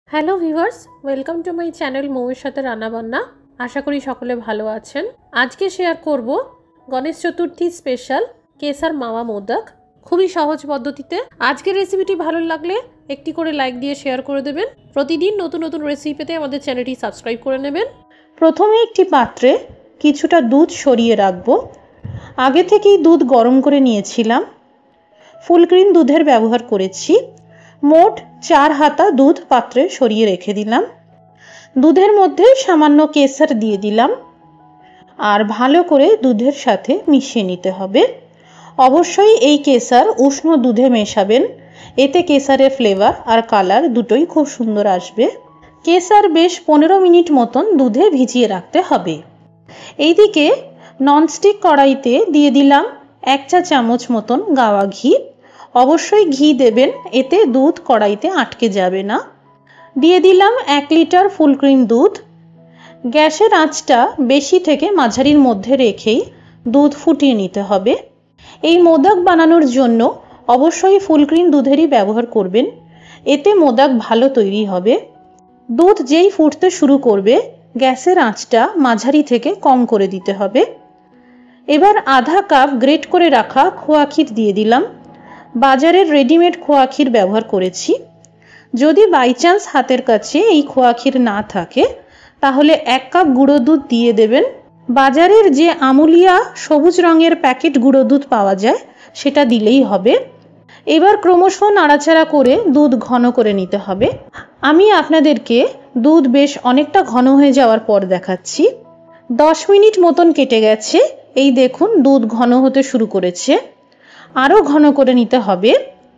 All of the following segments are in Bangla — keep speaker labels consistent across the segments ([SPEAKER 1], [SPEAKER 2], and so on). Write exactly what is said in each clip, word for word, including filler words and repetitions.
[SPEAKER 1] Hello viewers, welcome to my channel মৌয়ের সাথে রান্নাবান্না। আশা করি সকলে ভালো আছেন। আজকে শেয়ার করব গণেশ চতুর্থী স্পেশাল কেসার মাওয়া মোদক, খুবই সহজ পদ্ধতিতে। আজকের রেসিপিটি ভালো লাগলে একটি করে লাইক দিয়ে শেয়ার করে দেবেন। প্রতিদিন নতুন নতুন রেসিপি পেতে আমাদের চ্যানেলটি সাবস্ক্রাইব করে নেবেন।
[SPEAKER 2] প্রথমে একটি পাত্রে কিছুটা দুধ সরিয়ে রাখবো। আগে থেকেই দুধ গরম করে নিয়েছিলাম, ফুল ক্রিম দুধের ব্যবহার করেছি। মোট চার হাতা দুধ পাত্রে সরিয়ে রেখে দিলাম। দুধের মধ্যে সামান্য কেসার দিয়ে দিলাম আর ভালো করে দুধের সাথে মিশিয়ে নিতে হবে। অবশ্যই এই কেসার উষ্ণ দুধে মেশাবেন, এতে কেসারের ফ্লেভার আর কালার দুটোই খুব সুন্দর আসবে। কেসার বেশ পনেরো মিনিট মতন দুধে ভিজিয়ে রাখতে হবে। এইদিকে ননস্টিক কড়াইতে দিয়ে দিলাম এক চা চামচ মতন গাওয়া ঘি। অবশ্যই ঘি দেবেন, এতে দুধ কড়াইতে আটকে যাবে না। দিয়ে দিলাম এক লিটার ফুল ক্রিম দুধ। গ্যাসের আঁচটা বেশি থেকে মাঝারির মধ্যে রেখেই দুধ ফুটিয়ে নিতে হবে। এই মোদক বানানোর জন্য অবশ্যই ফুল ক্রিম দুধেরই ব্যবহার করবেন, এতে মোদক ভালো তৈরি হবে। দুধ যেই ফুটতে শুরু করবে গ্যাসের আঁচটা মাঝারি থেকে কম করে দিতে হবে। এবার আধা কাপ গ্রেট করে রাখা খোয়া ক্ষীর দিয়ে দিলাম। বাজারের রেডিমেড খোয়া ক্ষীর ব্যবহার করেছি। যদি বাই চান্স হাতের কাছে এই খোয়া ক্ষীর না থাকে তাহলে এক কাপ গুঁড়ো দুধ দিয়ে দেবেন। বাজারের যে আমুলিয়া সবুজ রঙের প্যাকেট গুঁড়ো দুধ পাওয়া যায় সেটা দিলেই হবে। এবার ক্রমশ নাড়াচাড়া করে দুধ ঘন করে নিতে হবে। আমি আপনাদেরকে দুধ বেশ অনেকটা ঘন হয়ে যাওয়ার পর দেখাচ্ছি। দশ মিনিট মতন কেটে গেছে, এই দেখুন দুধ ঘন হতে শুরু করেছে। আরও ঘন করে নিতে হবে।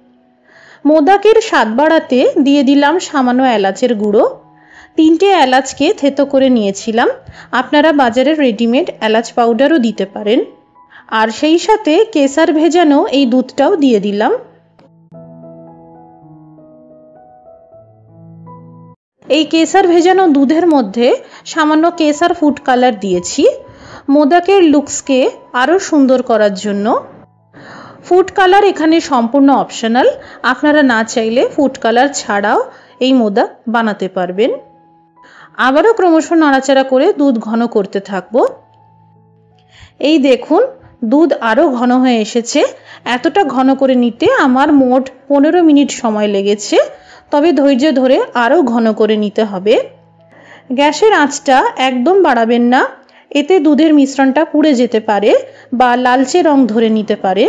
[SPEAKER 2] মোদকের স্বাদ বাড়াতে দিয়ে দিলাম সামান্য এলাচের গুঁড়ো। তিনটে এলাচকে থেতো করে নিয়েছিলাম, আপনারা বাজারের রেডিমেড এলাচ পাউডারও দিতে পারেন। আর সেই সাথে কেসার ভেজানো এই দুধটাও দিয়ে দিলাম। এই কেসার ভেজানো দুধের মধ্যে সামান্য কেসার ফুড কালার দিয়েছি মোদকের লুকসকে আরও সুন্দর করার জন্য। ফুড কালার এখানে সম্পূর্ণ অপশনাল, আপনারা না চাইলে ফুড কালার ছাড়াও এই মোদক বানাতে পারবেন। আবারও ক্রমশ নাড়াচাড়া করে দুধ ঘন করতে থাকবো। এই দেখুন দুধ আরও ঘন হয়ে এসেছে। এতটা ঘন করে নিতে আমার মোট পনেরো মিনিট সময় লেগেছে, তবে ধৈর্য ধরে আরও ঘন করে নিতে হবে। গ্যাসের আঁচটা একদম বাড়াবেন না, এতে দুধের মিশ্রণটা পুড়ে যেতে পারে বা লালচে রং ধরে নিতে পারে।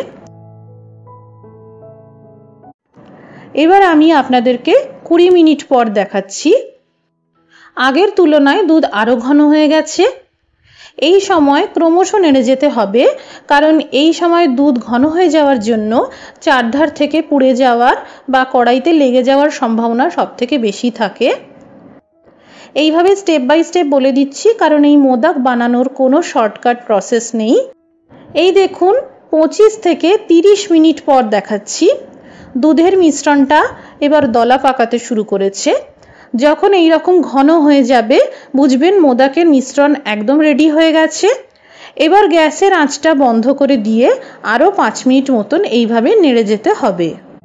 [SPEAKER 2] এবার আমি আপনাদেরকে কুড়ি মিনিট পর দেখাচ্ছি। আগের তুলনায় দুধ আরও ঘন হয়ে গেছে। এই সময় ক্রমশ নেড়ে যেতে হবে, কারণ এই সময় দুধ ঘন হয়ে যাওয়ার জন্য চারধার থেকে পুড়ে যাওয়ার বা কড়াইতে লেগে যাওয়ার সম্ভাবনা সব থেকে বেশি থাকে। এইভাবে স্টেপ বাই স্টেপ বলে দিচ্ছি, কারণ এই মোদক বানানোর কোনো শর্টকাট প্রসেস নেই। এই দেখুন পঁচিশ থেকে তিরিশ মিনিট পর দেখাচ্ছি। দুধের মিশ্রণটা এবার দলা পাকাতে শুরু করেছে। যখন এই রকম ঘন হয়ে যাবে বুঝবেন মোদকের মিশ্রণ একদম রেডি হয়ে গেছে। এবার গ্যাসের আঁচটা বন্ধ করে দিয়ে আরও পাঁচ মিনিট মতন এইভাবে নেড়ে যেতে হবে।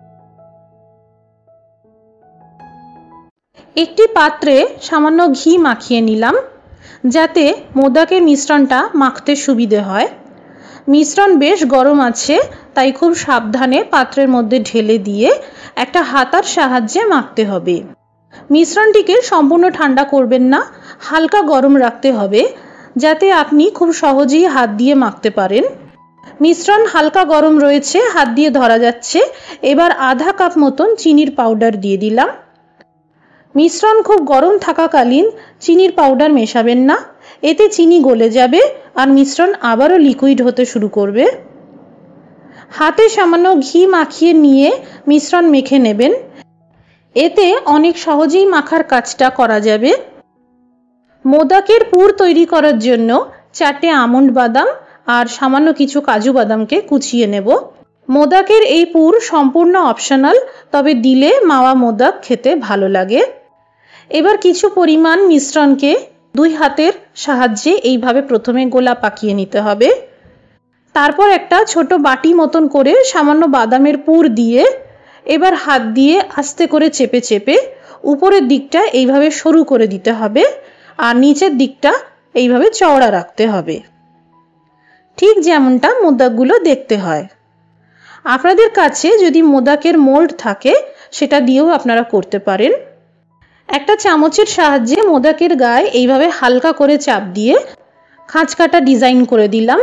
[SPEAKER 2] একটি পাত্রে সামান্য ঘি মাখিয়ে নিলাম, যাতে মোদকের মিশ্রণটা মাখতে সুবিধে হয়। মিশ্রণ বেশ গরম আছে, তাই খুব সাবধানে পাত্রের মধ্যে ঢেলে দিয়ে একটা হাতার সাহায্যে মাখতে হবে। মিশ্রণটিকে সম্পূর্ণ ঠান্ডা করবেন না, হালকা গরম রাখতে হবে, যাতে আপনি খুব সহজেই হাত দিয়ে মাখতে পারেন। মিশ্রণ হালকা গরম রয়েছে, হাত দিয়ে ধরা যাচ্ছে। এবার আধা কাপ মতন চিনির পাউডার দিয়ে দিলাম। মিশ্রণ খুব গরম থাকাকালীন চিনির পাউডার মেশাবেন না, এতে চিনি গলে যাবে আর মিশ্রণ আবারও লিকুইড হতে শুরু করবে। হাতে সামান্য ঘি মাখিয়ে নিয়ে মিশ্রণ মেখে নেবেন, এতে অনেক সহজেই মাখার কাজটা করা যাবে। মোদকের পুর তৈরি করার জন্য চারটে আমন্ড বাদাম আর সামান্য কিছু কাজু বাদামকে কুচিয়ে নেব। মোদকের এই পুর সম্পূর্ণ অপশনাল, তবে দিলে মাওয়া মোদক খেতে ভালো লাগে। এবার কিছু পরিমাণ মিশ্রণকে দুই হাতের সাহায্যে এইভাবে প্রথমে গোলা পাকিয়ে নিতে হবে। তারপর একটা ছোট বাটি মতন করে সামান্য বাদামের পুর দিয়ে এবার হাত দিয়ে আস্তে করে চেপে চেপে উপরের দিকটা এইভাবে সরু করে দিতে হবে আর নিচের দিকটা এইভাবে চওড়া রাখতে হবে, ঠিক যেমনটা মোদকগুলো দেখতে হয়। আপনাদের কাছে যদি মোদকের মোল্ড থাকে সেটা দিয়েও আপনারা করতে পারেন। একটা চামচের সাহায্যে মোদকের গায়ে এইভাবে হালকা করে চাপ দিয়ে খাঁজ কাটা ডিজাইন করে দিলাম।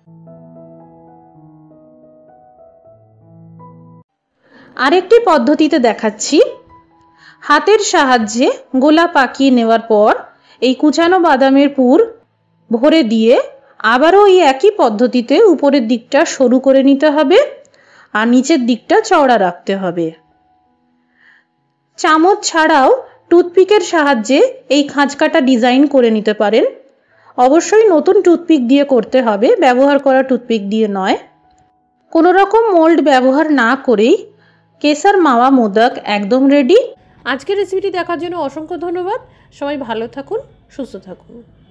[SPEAKER 2] আরেকটি পদ্ধতিতে দেখাচ্ছি। হাতের সাহায্যে গোলা পাকিয়ে নেওয়ার পর এই কুচানো বাদামের পুর ভরে দিয়ে আবারও এই একই পদ্ধতিতে উপরের দিকটা সরু করে নিতে হবে আর নিচের দিকটা চওড়া রাখতে হবে। চামচ ছাড়াও টুথপিকের সাহায্যে এই খাঁজ কাটা ডিজাইন করে নিতে পারেন। অবশ্যই নতুন টুথপিক দিয়ে করতে হবে, ব্যবহার করা টুথপিক দিয়ে নয়। কোনো রকম মোল্ড ব্যবহার না করেই কেসার মাওয়া মোদক একদম রেডি।
[SPEAKER 1] আজকের রেসিপিটি দেখার জন্য অসংখ্য ধন্যবাদ। সবাই ভালো থাকুন, সুস্থ থাকুন।